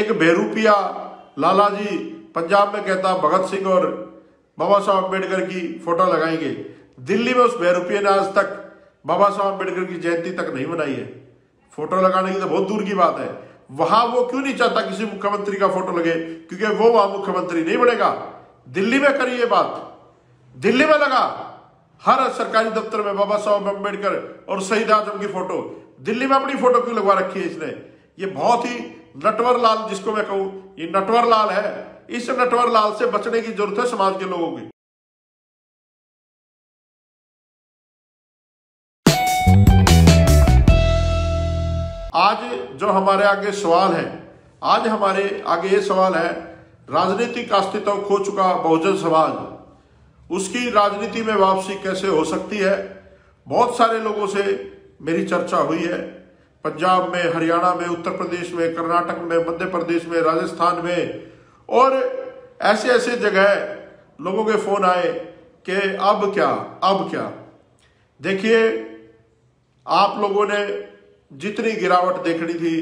एक बहरूपिया लाला जी पंजाब में कहता भगत सिंह और बाबा साहब अम्बेडकर की फोटो लगाएंगे। दिल्ली में उस बहरूपिया ने आज तक बाबा साहब अम्बेडकर की जयंती तक नहीं बनाई है। फोटो लगाने की तो बहुत दूर की बात है। वहां वो क्यों नहीं चाहता किसी मुख्यमंत्री का फोटो लगे? क्योंकि वो वहां मुख्यमंत्री नहीं बनेगा। दिल्ली में करिए बात, दिल्ली में लगा हर सरकारी दफ्तर में बाबा साहब अम्बेडकर और शहीद आजम की फोटो। दिल्ली में अपनी फोटो क्यों लगवा रखी है इसने? ये बहुत ही नटवर लाल, जिसको मैं कहूं ये नटवर लाल है। इस नटवर लाल से बचने की जरूरत है समाज के लोगों की। आज जो हमारे आगे सवाल है, आज हमारे आगे ये सवाल है, राजनीतिक अस्तित्व खो चुका बहुजन समाज, उसकी राजनीति में वापसी कैसे हो सकती है? बहुत सारे लोगों से मेरी चर्चा हुई है। पंजाब में, हरियाणा में, उत्तर प्रदेश में, कर्नाटक में, मध्य प्रदेश में, राजस्थान में और ऐसे ऐसे जगह लोगों के फोन आए कि अब क्या। देखिए, आप लोगों ने जितनी गिरावट देखनी थी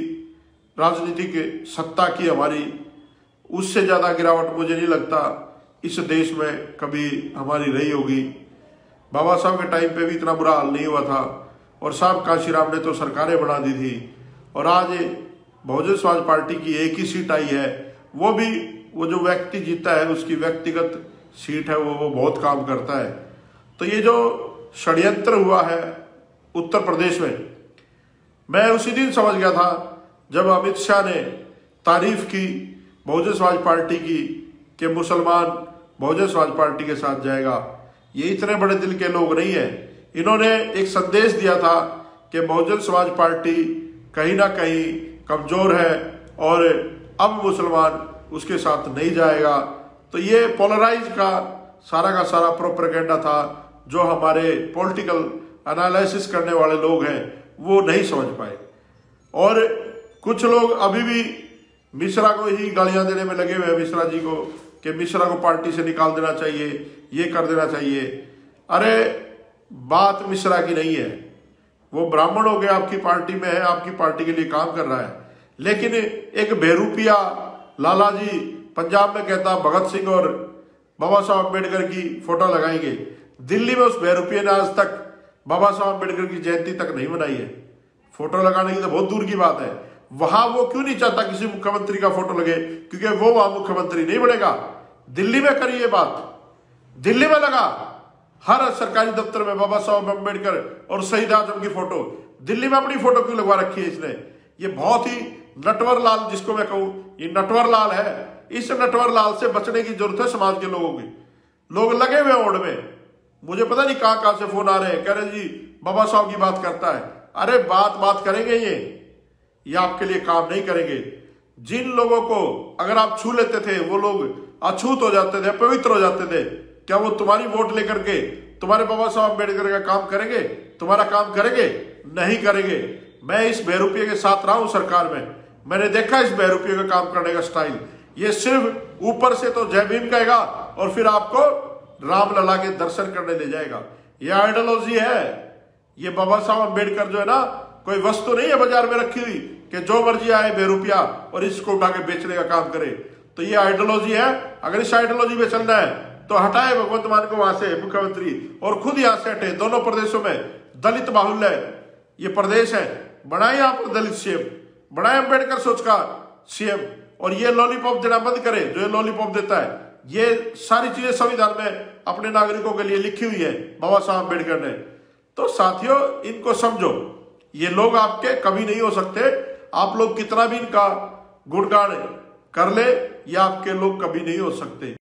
राजनीतिक सत्ता की हमारी, उससे ज्यादा गिरावट मुझे नहीं लगता इस देश में कभी हमारी रही होगी। बाबा साहब के टाइम पे भी इतना बुरा हाल नहीं हुआ था और साहब काशीराम ने तो सरकारें बना दी थी। और आज बहुजन समाज पार्टी की एक ही सीट आई है, वो भी वो जो व्यक्ति जीता है उसकी व्यक्तिगत सीट है, वो बहुत काम करता है। तो ये जो षड्यंत्र हुआ है उत्तर प्रदेश में, मैं उसी दिन समझ गया था जब अमित शाह ने तारीफ की बहुजन समाज पार्टी की कि मुसलमान बहुजन समाज पार्टी के साथ जाएगा। ये इतने बड़े दिल के लोग नहीं है। इन्होंने एक संदेश दिया था कि बहुजन समाज पार्टी कहीं ना कहीं कमजोर है और अब मुसलमान उसके साथ नहीं जाएगा। तो ये पोलराइज का सारा प्रोपेगेंडा था जो हमारे पॉलिटिकल एनालिसिस करने वाले लोग हैं वो नहीं समझ पाए। और कुछ लोग अभी भी मिश्रा को ही गालियां देने में लगे हुए हैं, मिश्रा जी को, कि मिश्रा को पार्टी से निकाल देना चाहिए, ये कर देना चाहिए। अरे बात मिश्रा की नहीं है, वो ब्राह्मण हो गया, आपकी पार्टी में है, आपकी पार्टी के लिए काम कर रहा है। लेकिन एक बहरूपिया लाला जी पंजाब में कहता भगत सिंह और बाबा साहब अम्बेडकर की फोटो लगाएंगे। दिल्ली में उस बहरूपिया ने आज तक बाबा साहब अम्बेडकर की जयंती तक नहीं बनाई है। फोटो लगाने की तो बहुत दूर की बात है। वहां वो क्यों नहीं चाहता किसी मुख्यमंत्री का फोटो लगे? क्योंकि वो वहां मुख्यमंत्री नहीं बनेगा। दिल्ली में करिए बात, दिल्ली में लगा हर सरकारी दफ्तर में बाबा साहब अम्बेडकर और शहीद आजम की फोटो। दिल्ली में अपनी फोटो क्यों लगवा रखी है इसने? ये बहुत ही नटवर लाल, जिसको मैं कहूं ये नटवर लाल है। इस नटवर लाल से बचने की जरूरत है समाज के लोगों की। लोग लगे हुए ओढ़ में, मुझे पता नहीं कहां से फोन आ रहे हैं, कह रहे जी बाबा साहब की बात करता है। अरे बात करेंगे ये आपके लिए काम नहीं करेंगे। जिन लोगों को अगर आप छू लेते थे वो लोग अछूत हो जाते थे, पवित्र हो जाते थे। क्या वो तुम्हारी वोट लेकर के तुम्हारे बाबा साहब अम्बेडकर का काम करेंगे? तुम्हारा काम करेंगे? नहीं करेंगे। मैं इस बहरूपिया के साथ रहा हूं सरकार में, मैंने देखा इस बहरूपिया का काम करने का स्टाइल। ये सिर्फ ऊपर से तो जय भीम कहेगा और फिर आपको रामलला के दर्शन करने ले जाएगा। ये आइडियोलॉजी है। ये बाबा साहब अम्बेडकर जो है ना, कोई वस्तु नहीं है बाजार में रखी हुई कि जो मर्जी आए बहरूपिया और इसको उठा के बेचने का काम करे। तो ये आइडियोलॉजी है। अगर इस आइडियोलॉजी में चलना है तो हटाए भगवंत मान को वहां से मुख्यमंत्री और खुद यहां से हटे। दोनों प्रदेशों में दलित बाहुल्य ये प्रदेश है, बनाए आप दलित सीएम, बनाए अम्बेडकर सोच का सीएम। और ये लॉलीपॉप देना बंद करे जो ये लॉलीपॉप देता है। ये सारी चीजें संविधान में अपने नागरिकों के लिए लिखी हुई है बाबा साहब अम्बेडकर ने। तो साथियों, इनको समझो, ये लोग आपके कभी नहीं हो सकते। आप लोग कितना भी इनका गुणगान कर ले, ये आपके लोग कभी नहीं हो सकते।